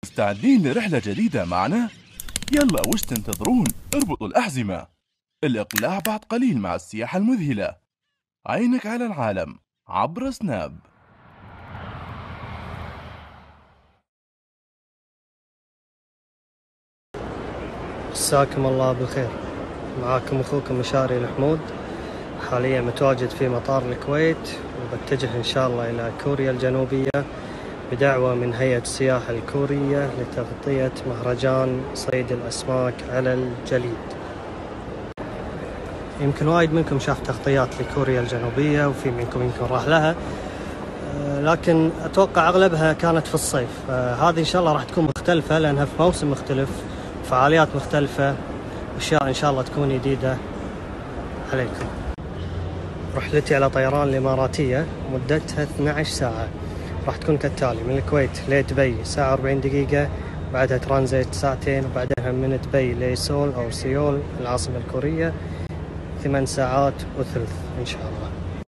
مستعدين لرحلة جديدة معنا؟ يلا وش تنتظرون؟ اربطوا الأحزمة. الإقلاع بعد قليل مع السياحة المذهلة. عينك على العالم عبر سناب. مساكم الله بالخير. معاكم أخوكم مشاري الحمود. حاليا متواجد في مطار الكويت وبتجه إن شاء الله إلى كوريا الجنوبية بدعوة من هيئة السياحة الكورية لتغطية مهرجان صيد الأسماك على الجليد. يمكن وايد منكم شاف تغطيات لكوريا الجنوبية وفي منكم يمكن راح لها، لكن أتوقع أغلبها كانت في الصيف. هذه إن شاء الله راح تكون مختلفة لأنها في موسم مختلف، فعاليات مختلفة، أشياء إن شاء الله تكون جديدة عليكم. رحلتي على طيران الإماراتية مدتها 12 ساعة، راح تكون كالتالي: من الكويت لدبي ساعة 40 دقيقة، بعدها ترانزيت ساعتين، وبعدها من دبي لسول أو سيول العاصمة الكورية 8 ساعات وثلث إن شاء الله.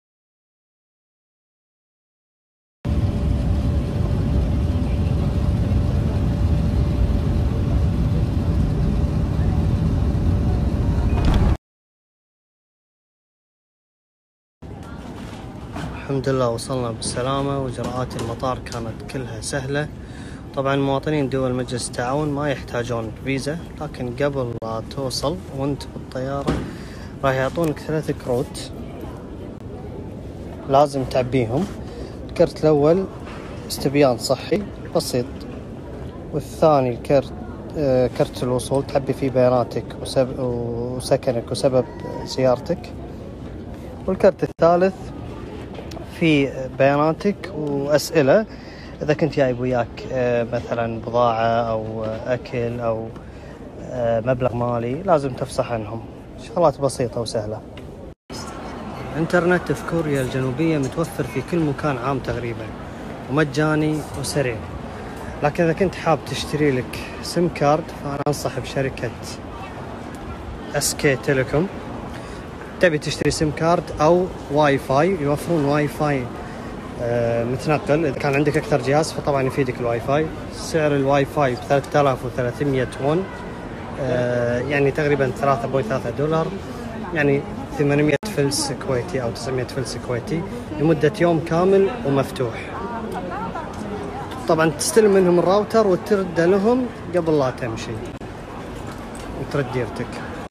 الحمد لله وصلنا بالسلامة، وإجراءات المطار كانت كلها سهلة. طبعا مواطنين دول مجلس التعاون ما يحتاجون فيزا، لكن قبل لا توصل وانت بالطيارة راح يعطونك 3 كروت لازم تعبيهم. الكرت الأول استبيان صحي بسيط، والثاني كرت الوصول تعبي فيه بياناتك وسكنك وسبب زيارتك، والكرت الثالث في بياناتك وأسئلة إذا كنت جايب وياك مثلا بضاعة أو أكل أو مبلغ مالي لازم تفصح عنهم. شغلات بسيطة وسهلة. الإنترنت في كوريا الجنوبية متوفر في كل مكان عام تقريبا، ومجاني وسريع. لكن إذا كنت حاب تشتري لك سيم كارد فأنا أنصح بشركة SK تيليكوم. تبي تشتري سيم كارد أو واي فاي، يوفرون واي فاي متنقل. إذا كان عندك أكثر جهاز فطبعا يفيدك الواي فاي. سعر الواي فاي 3300 وون، يعني تقريبا 3.3 دولار، يعني 800 فلس كويتي أو 900 فلس كويتي لمدة يوم كامل ومفتوح. طبعا تستلم منهم الراوتر وترد لهم قبل لا تمشي وترد ديرتك.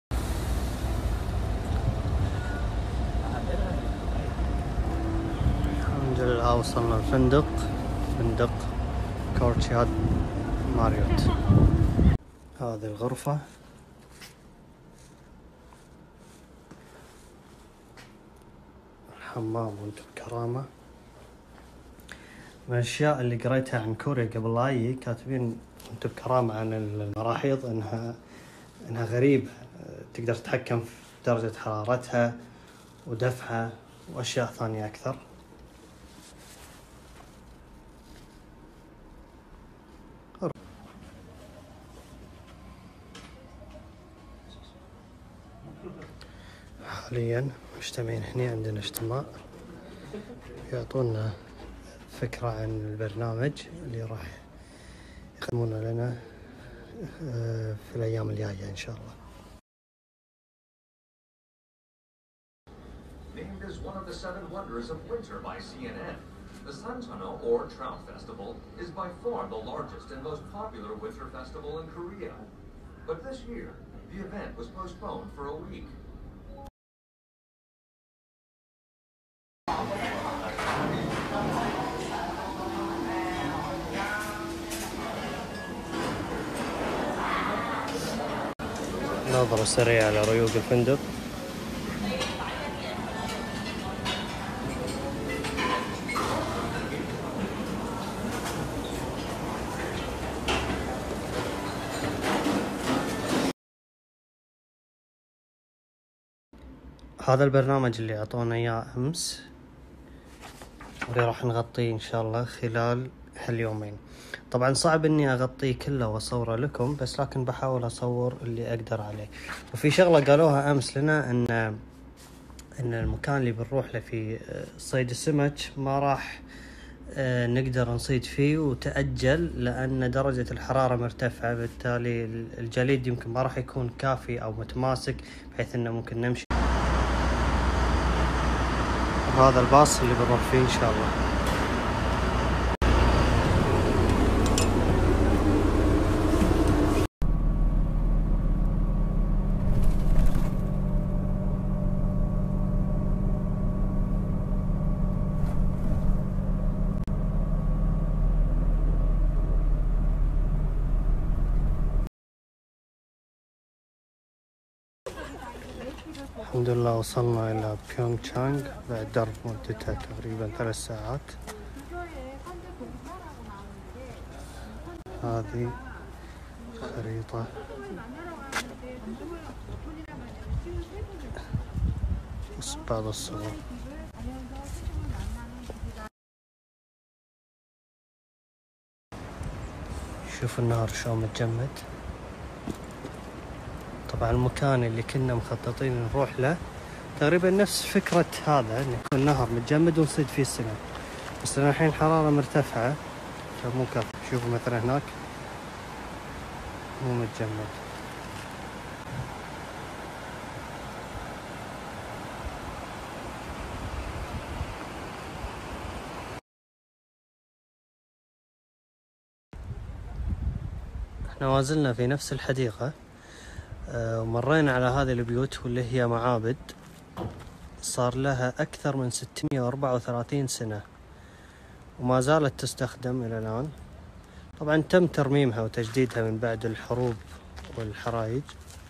الحمد لله وصلنا الفندق، فندق كورتشياد ماريوت. هذه الغرفة، الحمام وانتم بكرامة. من الأشياء اللي قريتها عن كوريا قبل لا أجي، كاتبين وانتم بكرامة عن المراحيض إنها غريبة، تقدر تتحكم في درجة حرارتها ودفعها وأشياء ثانية أكثر. حاليا مجتمعين هنا، عندنا اجتماع يعطونا فكرة عن البرنامج اللي راح يقدمونه لنا في الأيام الجاية إن شاء الله. Named as one of the 7 wonders of winter by CNN, the Sun Tunnel or Trout Festival is by far the largest and most popular winter festival in Korea. But this year, the event was postponed for a week. نظرة سريعة على ريوق الفندق. هذا البرنامج اللي أعطونا إياه أمس، واللي راح نغطيه إن شاء الله خلال هاليومين. طبعا صعب إني أغطيه كله وأصوره لكم، بس لكن بحاول أصور اللي أقدر عليه. وفي شغلة قالوها أمس لنا إن المكان اللي بنروح له في صيد السمك ما راح نقدر نصيد فيه، وتأجل لأن درجة الحرارة مرتفعة، بالتالي الجليد يمكن ما راح يكون كافي أو متماسك بحيث إنه ممكن نمشي. وهذا الباص اللي بنروح فيه إن شاء الله. الحمد لله وصلنا إلى بيونغ تشانغ بعد درب مدته تقريبا 3 ساعات. هذه خريطة بعض الصور. شوف النهر شلون متجمد. طبعا المكان اللي كنا مخططين نروح له تقريبا نفس فكرة هذا، ان يكون النهر متجمد ونصيد فيه السمك، بس الحين الحرارة مرتفعة فمو كافي. شوفوا مثلا هناك مو متجمد. احنا وازلنا في نفس الحديقة، ومرينا على هذه البيوت واللي هي معابد صار لها أكثر من 634 سنة وما زالت تستخدم إلى الآن. طبعا تم ترميمها وتجديدها من بعد الحروب والحرايج.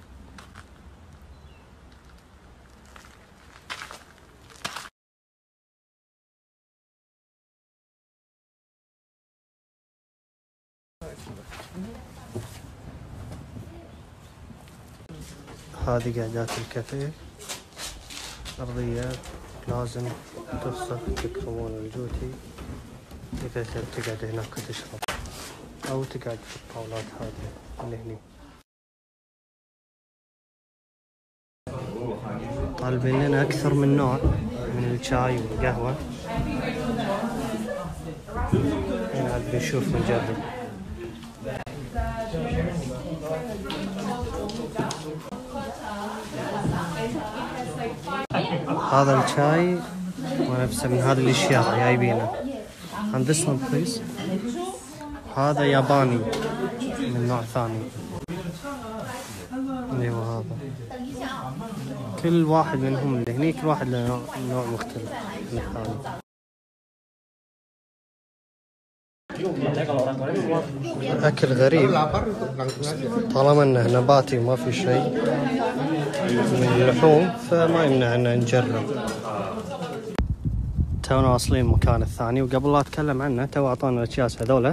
هذه قعدات الكافيه، أرضية لازم تفسخ تكرمون الجوتي إذا تقعد هناك تشرب أو تقعد في الطاولات هذه اللي هني. طالبين لنا أكثر من نوع من الشاي والقهوة. هنا عاد بنشوف نجرب. هذا الشاي ونفسه من هذه الاشياء جايبينه. and this one please. هذا ياباني من نوع ثاني. ايوه هذا. كل واحد منهم اللي هني كل واحد له نوع مختلف من الثاني. أكل غريب طالما انه نباتي وما في شيء من اللحوم فما يمنع ان نجرب. تونا واصلين المكان الثاني، وقبل لا اتكلم عنه تو اعطونا الاكياس هذولا.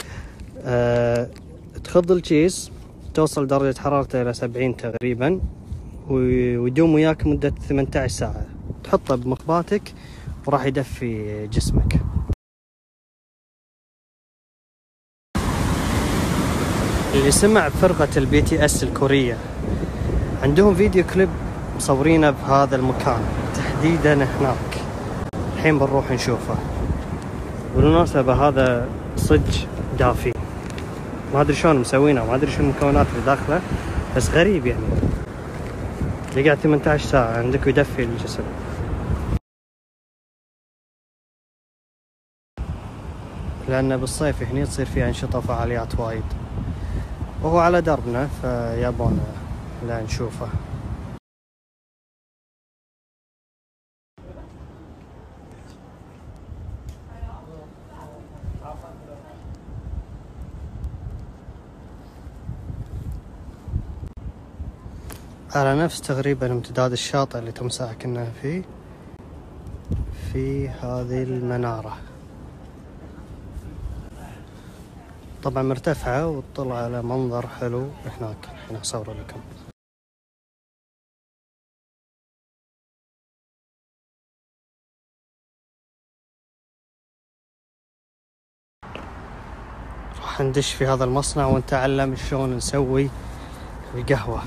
تخض الكيس توصل درجة حرارته الى 70 تقريبا ويدوم وياك مدة 18 ساعة. تحطه بمقباتك وراح يدفي جسمك. اللي سمع بفرقة البي تي اس الكورية عندهم فيديو كليب مصورينه بهذا المكان تحديدا هناك، الحين بنروح نشوفه. بالمناسبة هذا صج دافي، ما ادري شلون مسوينه وما ادري شو المكونات اللي داخله، بس غريب يعني يقعد 18 ساعة عندك ويدفي الجسم. لأن بالصيف هني تصير فيها أنشطة وفعاليات وايد، وهو على دربنا فيابونا لا نشوفه. على نفس تقريبا امتداد الشاطئ اللي تم ساعة كنا فيه في هذه المنارة، طبعا مرتفعة وتطلع على منظر حلو هناك. الحين أصور لكم. راح ندش في هذا المصنع ونتعلم شلون نسوي القهوة.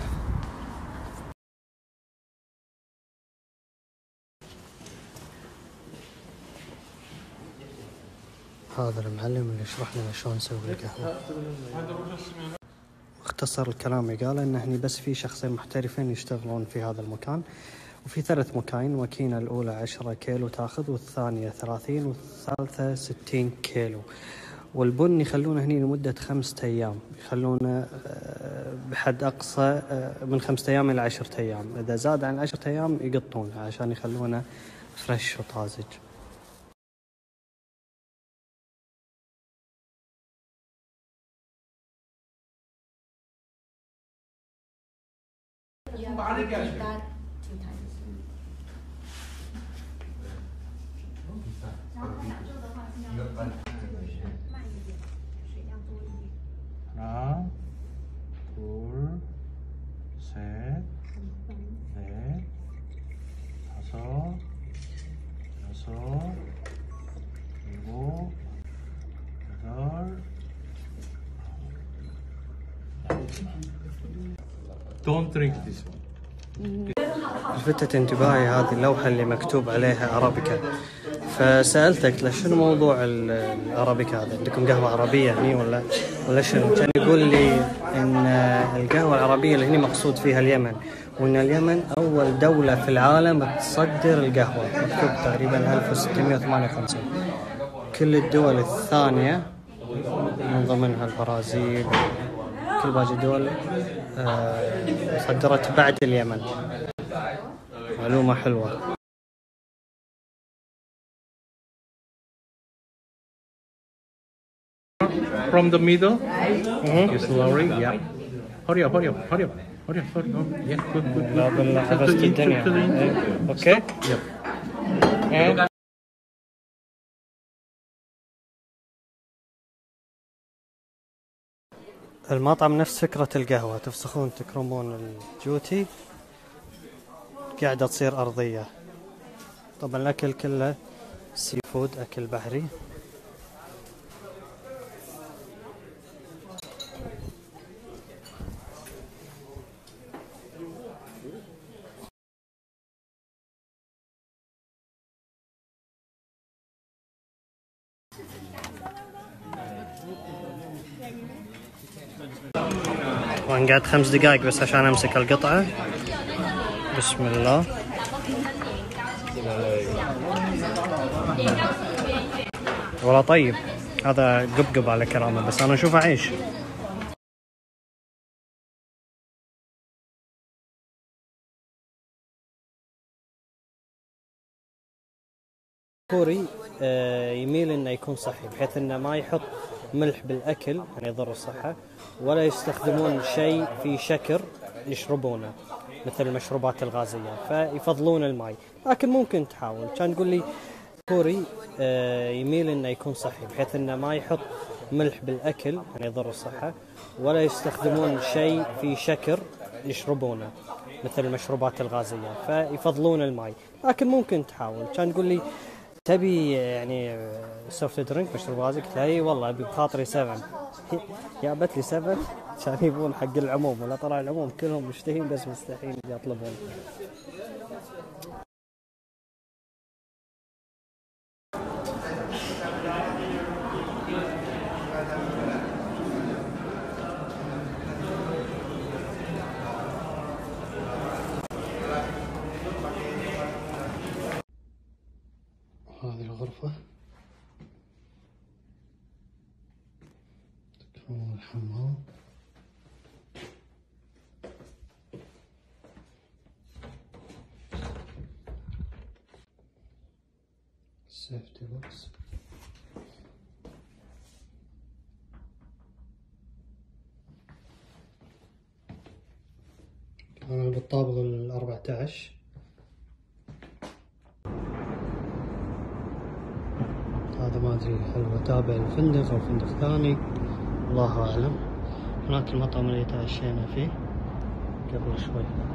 هذا المعلم اللي يشرح لنا شلون نسوي القهوة. مختصر الكلام قال إن هني بس في شخصين محترفين يشتغلون في هذا المكان، وفي 3 مكاين. الماكينة الأولى 10 كيلو تاخذ، والثانية 30، والثالثة 60 كيلو. والبن يخلونه هني لمدة 5 أيام، يخلونه بحد أقصى من 5 أيام إلى 10 أيام. إذا زاد عن 10 أيام يقطونه عشان يخلونه فريش وطازج. 하나, 둘, 셋, 넷, 다섯, 여섯, 일곱, 여덟. Don't drink this one. لفتت انتباهي هذه اللوحة اللي مكتوب عليها أرابيكا، فسألتك له شنو موضوع الأرابيكا هذا؟ عندكم قهوة عربية هني ولا شنو؟ كان يقول لي إن القهوة العربية اللي هني مقصود فيها اليمن، وإن اليمن أول دولة في العالم تصدر القهوة، مكتوب تقريبا 1658. كل الدول الثانية من ضمنها البرازيل، كل باقي الدول صدرت بعد اليمن. معلومة حلوة. From the middle, you slowly, yeah. Hurry up. Yeah, good. لا بالله حفظت الدنيا. اوكي. And المطعم نفس فكرة القهوة، تفسخون تكرمون الجوتي، قاعدة تصير أرضية. طبعا الأكل كله سي فود، أكل بحري. وأنا قاعد 5 دقائق بس عشان أمسك القطعة. بسم الله. والله طيب، هذا قبقب على كلامه، بس أنا أشوفه عيش. كوري يميل انه يكون صحي، بحيث انه ما يحط ملح بالاكل يعني يضر الصحه، ولا يستخدمون شيء في شكر يشربونه مثل المشروبات الغازيه، فيفضلون الماء. لكن ممكن تحاول. كان يقول لي كوري يميل انه يكون صحي، بحيث انه ما يحط ملح بالاكل يعني يضر الصحه، ولا يستخدمون شيء في شكر يشربونه مثل المشروبات الغازيه، فيفضلون الماء. لكن ممكن تحاول. كان يقول لي تبي يعني سوفت درينك مشروب غازي؟ قلت له اي والله ابي بخاطري 7. جابت لي 7 عشان يبون حق العموم، ولا طلع العموم كلهم مشتهين بس مستحيل يطلبون. هذه الغرفة تكون الحمام. سيفتي بوكس. أنا بالطابق 14. هذا ما أدري هل هو تابع الفندق أو فندق ثاني، الله أعلم. هناك المطعم اللي تعشينا فيه قبل شوي.